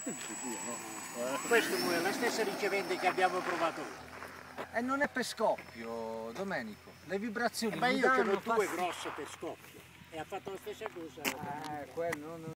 Questo è la stessa ricevente che abbiamo provato ora. E non è per scoppio, Domenico. Le vibrazioni Ma mi io ce danno l'ho due fastidio. grosse per scoppio e ha fatto la stessa cosa. Quello non...